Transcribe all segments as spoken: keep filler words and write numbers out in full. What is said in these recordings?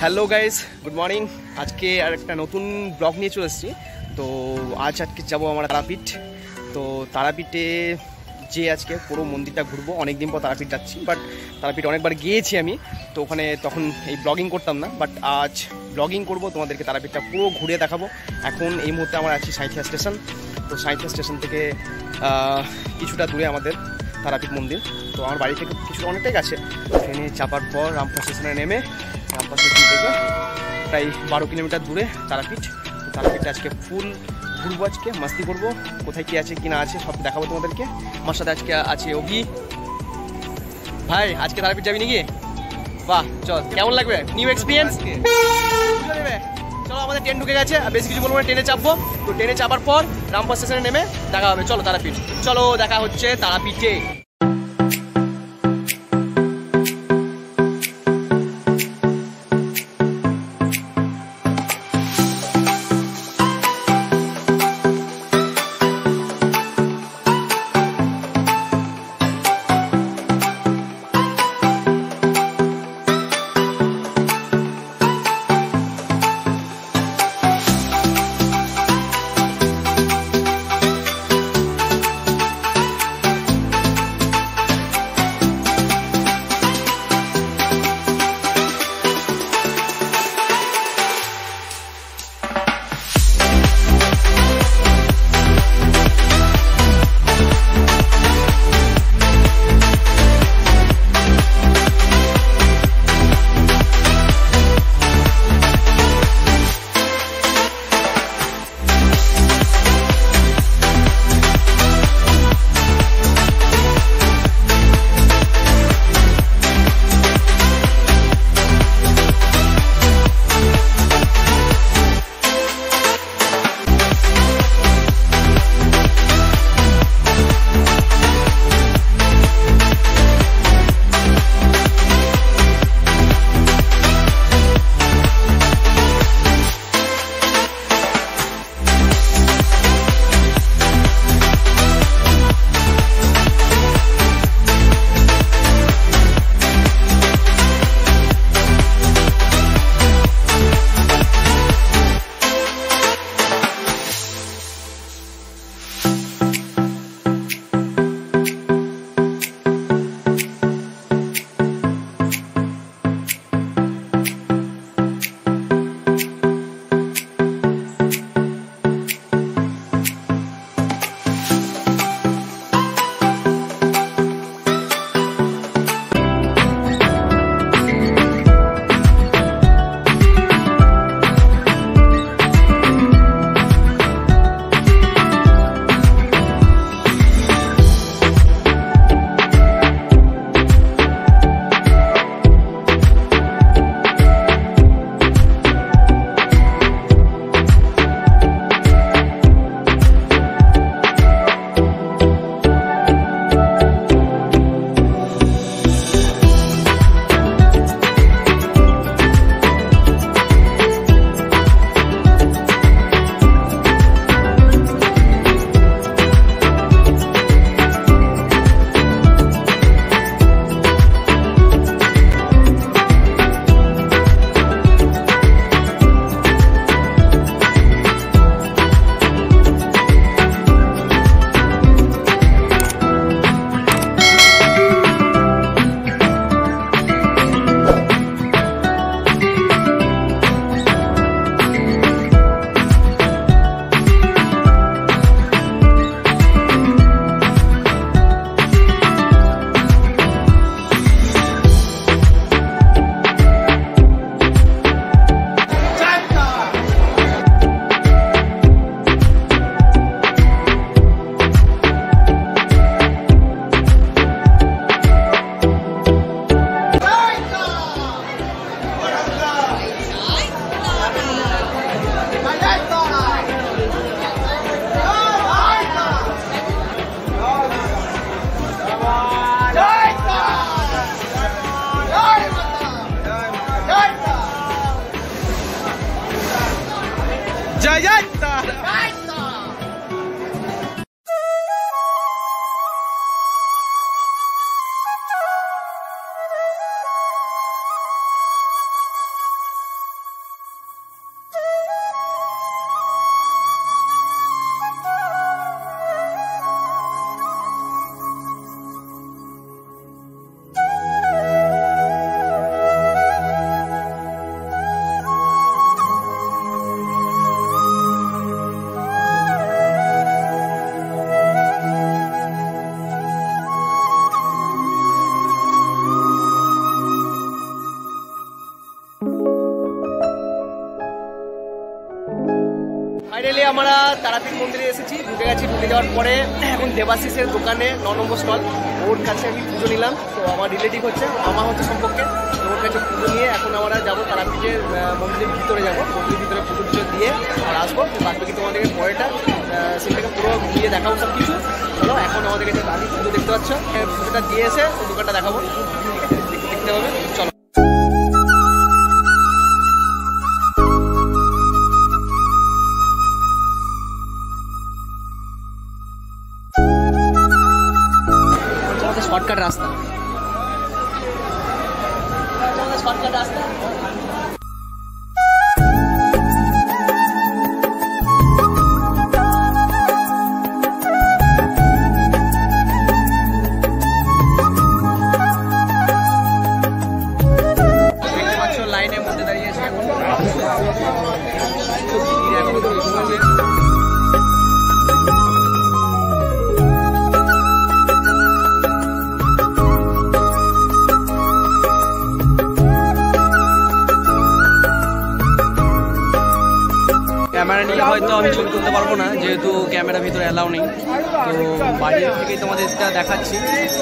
Hello guys, good morning. আজকে আর একটা নতুন ব্লগ নিয়ে চলে এসেছি। তো আজ আজকে যাবো আমরা তারাপীঠ। তো তারাপীঠে যে আজকে পুরো মন্দিরটা ঘুরবো। অনেকদিন পর তারাপীঠ যাচ্ছি, বাট তারাপীঠ অনেকবার গিয়েছি আমি, তো ওখানে তখন এই ব্লগিং করতাম না, বাট আজ ব্লগিং করবো, তোমাদেরকে তারাপীঠটা পুরো ঘুরে দেখাবো। এখন এই মুহূর্তে আমরা আছি সাঁইথিয়া স্টেশন। তো সাঁইথিয়া স্টেশন থেকে কিছুটা দূরে আমাদের তারাপীঠ মন্দির। তো আমার বাড়ি থেকে কিছুটা অনেকটাই কাছে। ট্রেনে চাপার পর রামপুর স্টেশনে নেমে রামপুর স্টেশন থেকে প্রায় বারো কিলোমিটার দূরে তারাপীঠ। তারাপীঠটা আজকে ফুল ঘুরবো, আজকে মাস্তি করবো, কোথায় কী আছে কি না আছে সব দেখাবো তোমাদেরকে। আমার সাথে আজকে আছে অভি ভাই। আজকে তারাপীঠ যাবি নাকি? বাহ, চল, কেমন লাগবে? নিউ এক্সপিরিয়েন্স নেবে। চলো, আমাদের ট্রেন ঢুকে গেছে, আর বেশি কিছু বলবো না, ট্রেনে চাপবো। তো ট্রেনে চাপার পর রামপুর স্টেশনে নেমে দেখা হবে। চলো তারাপীঠ, চলো দেখা হচ্ছে তারাপীঠে। আমরা তারাপীঠ মন্দিরে এসেছি, ঢুকে গেছি। ঢুকে যাওয়ার পরে এখন দেবাশিসের দোকানে ন নম্বর স্টল, ওর কাছে আমি পুজো নিলাম। তো আমার রিলেটিভ হচ্ছে, মামা হচ্ছে সম্পর্কে, তো ওর কাছে পুজো নিয়ে এখন আমরা যাবো তারাপীঠের মন্দিরের ভিতরে যাবো। মন্দিরের ভিতরে পুজো টুজো দিয়ে আর আসবো। বাদ বাকি তোমাদেরকে পরেটা সেটাকে পুরো ঘুরিয়ে দেখাবো সব কিছু। চলো এখন আমাদের কাছে দাদি পুজো দেখতে পাচ্ছ, পুজোটা দিয়ে এসে দোকানটা দেখাবো, দেখতে হবে। চলো শর্টকাট রাস্তা, শর্টকাট রাস্তা। লাইনের মধ্যে দাঁড়িয়ে আছে এখন। ক্যামেরা নিয়ে হয়তো আমি ছবি তুলতে পারবো না, যেহেতু ক্যামেরা ভিতরে অ্যালাউ নেই। তো বাইরের থেকেই তোমাদের এটা দেখাচ্ছি।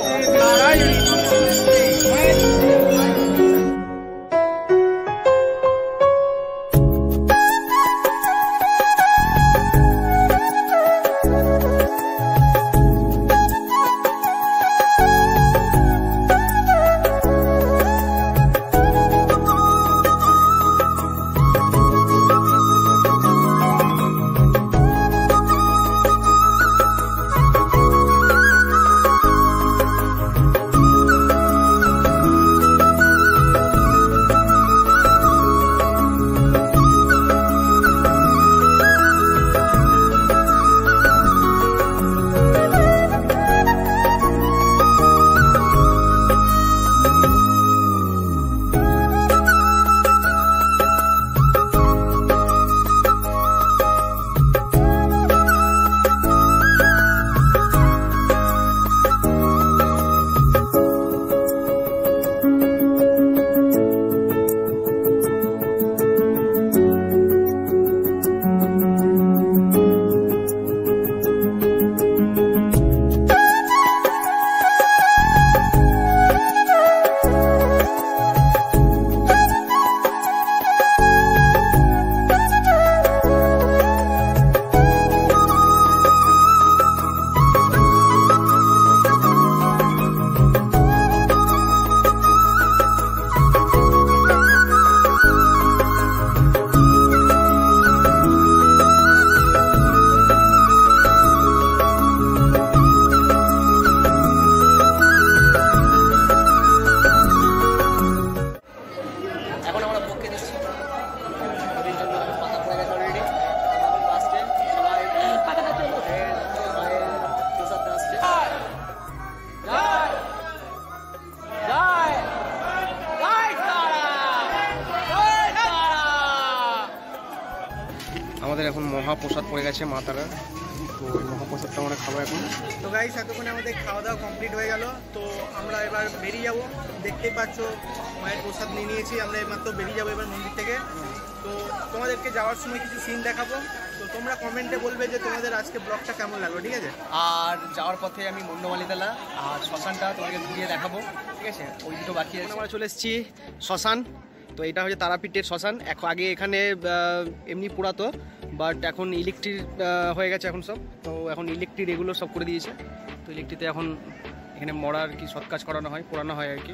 আমাদের এখন মহাপ্রসাদ পড়ে গেছে মা তারার, তো ওই মহাপ্রসাদটা আমরা খাবো এখন। তো গাইস এতক্ষণে আমাদের খাওয়া দাওয়া কমপ্লিট হয়ে গেল, তো আমরা এবার বেরিয়ে যাব। দেখতেই পাচ্ছ মায়ের প্রসাদ নিয়ে নিয়েছি, আমরা এইমাত্র বেরিয়ে যাবো এবার মন্দির থেকে। তো তোমাদেরকে যাওয়ার সময় কিছু সিন দেখাবো, তো তোমরা কমেন্টে বলবে যে তোমাদের আজকে ব্লগটা কেমন লাগলো, ঠিক আছে? আর যাওয়ার পথে আমি মুন্ডমালিতলা আর শ্মশানটা তোমাকে ঘুরিয়ে দেখাবো, ঠিক আছে? ওই দুটো বাকি আছে। আমরা চলে এসেছি শ্মশান, তো এটা হচ্ছে তারাপীঠের শ্মশান। এখন আগে এখানে এমনি পুরাতো, বাট এখন ইলেকট্রিক হয়ে গেছে এখন সব, তো এখন ইলেকট্রিক এগুলো সব করে দিয়েছে। তো ইলেকট্রিতে এখন এখানে মরার কি সৎ কাজ করানো হয়, পোড়ানো হয় আর কি।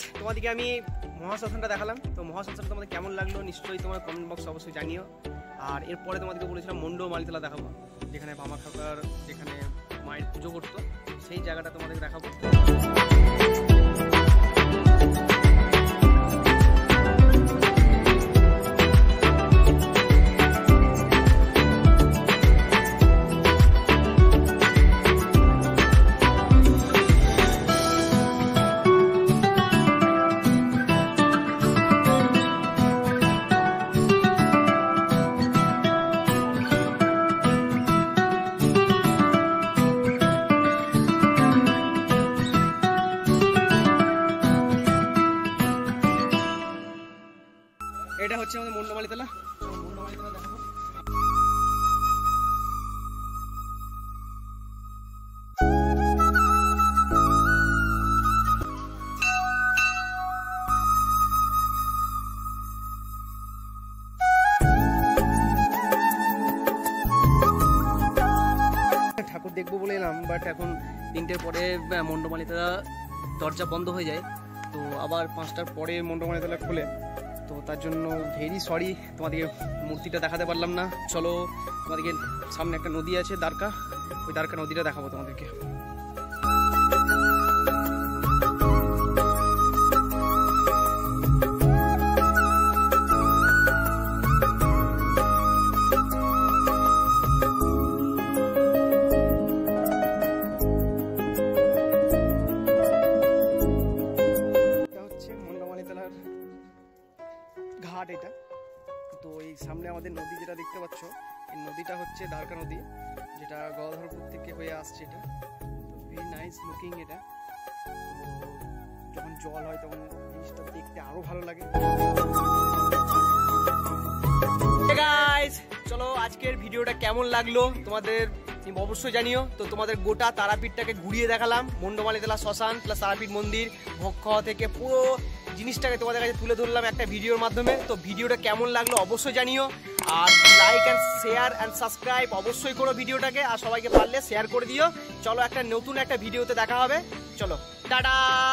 তোমাদেরকে আমি মহাশ্মশানটা দেখালাম, তো মহাশ্মশানটা তোমাদের কেমন লাগলো নিশ্চয়ই তোমার কমেন্ট বক্সে অবশ্যই জানিও। আর এরপরে তোমাদেরকে বলেছিলাম মন্ড মালিতলা দেখাবো, যেখানে বামা খাকার যেখানে মায়ের পুজো করতো সেই জায়গাটা তোমাদেরকে দেখাবো। এটা হচ্ছে আমাদের মন্ডমালিতলা, মন্ডমালিতলা দেখাবো। ঠাকুর দেখবো বলে এলাম, বাট এখন তিনটের পরে মন্ডমালিতলা দরজা বন্ধ হয়ে যায়, তো আবার পাঁচটার পরে মন্ডমালিতলা খোলে, তো তার জন্য ভেরি সরি তোমাদেরকে মূর্তিটা দেখাতে পারলাম না। চলো তোমাদেরকে সামনে একটা নদী আছে দ্বারকা, ওই দ্বারকা নদীটা দেখাবো তোমাদেরকে। ঘাট এটা, তো এই সামনে আমাদের নদী যেটা দেখতে পাচ্ছ, এই নদীটা হচ্ছে দ্বারকা নদী, যেটা গদাধরপুর থেকে হয়ে আসছে। এটা তো ভেরি নাইস লুকিং, এটা তো যখন জল হয় তখন জিনিসটা দেখতে আরো ভালো লাগে। গাইস চলো আজকের ভিডিওটা কেমন লাগলো তোমাদের অবশ্যই জানিও। তো তোমাদের গোটা তারাপীঠটাকে ঘুরিয়ে দেখালাম, মন্ডমালিতলা শ্মশান প্লাস তারাপীঠ মন্দির, ভোগ খাওয়া থেকে পুরো জিনিসটাকে তোমাদের কাছে তুলে ধরলাম একটা ভিডিওর মাধ্যমে। তো ভিডিওটা কেমন লাগলো অবশ্যই জানিও, আর like and share and subscribe অবশ্যই করো ভিডিওটাকে, আর সবাইকে পারলে শেয়ার করে দিও। চলো একটা নতুন একটা ভিডিওতে দেখা হবে, চলো টাটা।